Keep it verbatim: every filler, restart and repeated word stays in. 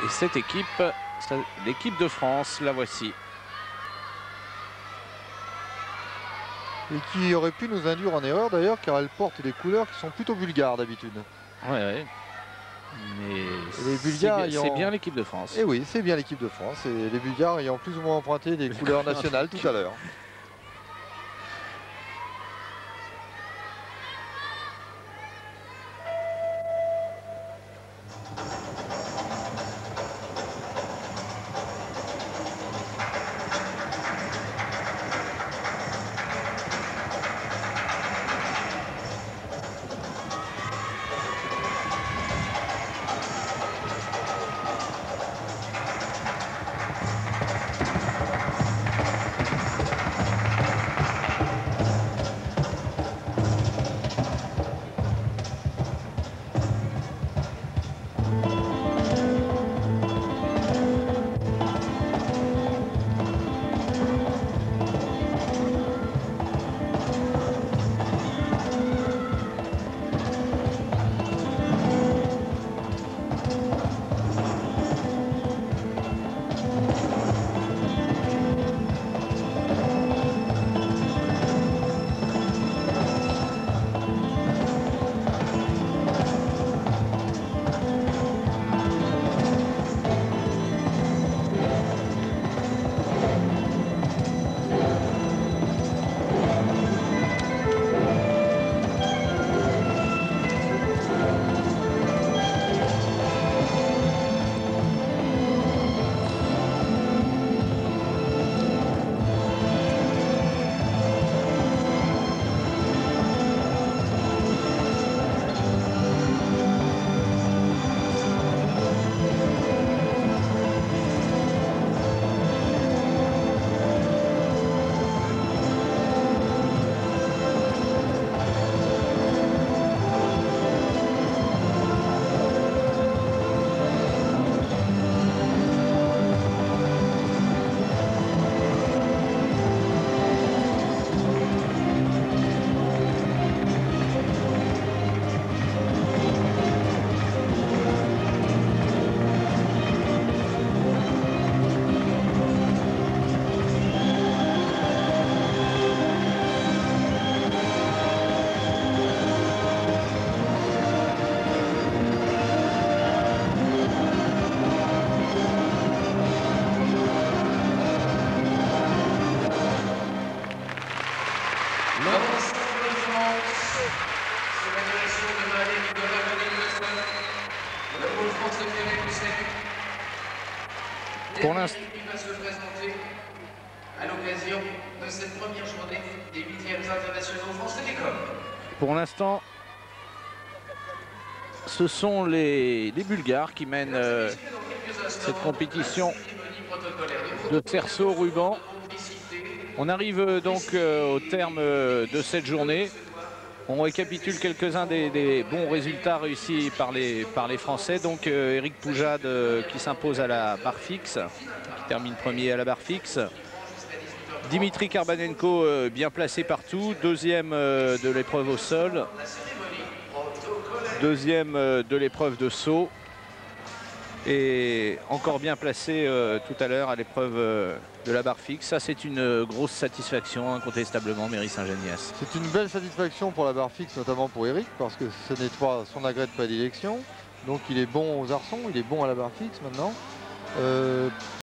Et cette équipe, l'équipe de France, la voici. Et qui aurait pu nous induire en erreur d'ailleurs, car elle porte des couleurs qui sont plutôt bulgares d'habitude. Ouais, ouais. Mais les Bulgares c'est ayant... bien l'équipe de France. Et oui, c'est bien l'équipe de France. Et les Bulgares ayant plus ou moins emprunté des couleurs nationales tout à l'heure. Pour l'instant, va se présenter à l'occasion de cette première journée des huitièmes internationaux France Télécom. Pour l'instant, ce sont les, les Bulgares qui mènent euh, cette compétition de cerceau ruban. On arrive donc euh, au terme euh, de cette journée. On récapitule quelques-uns des, des bons résultats réussis par les, par les Français. Donc euh, Eric Poujade euh, qui s'impose à la barre fixe, qui termine premier à la barre fixe. Dimitri Karbanenko euh, bien placé partout, deuxième euh, de l'épreuve au sol, deuxième euh, de l'épreuve de saut. Et encore bien placé euh, tout à l'heure à l'épreuve euh, de la barre fixe. Ça, c'est une euh, grosse satisfaction, incontestablement, Méry Saint-Geniès. C'est une belle satisfaction pour la barre fixe, notamment pour Eric, parce que ce n'est pas son agrès de prédilection. Donc il est bon aux arçons, il est bon à la barre fixe maintenant. Euh,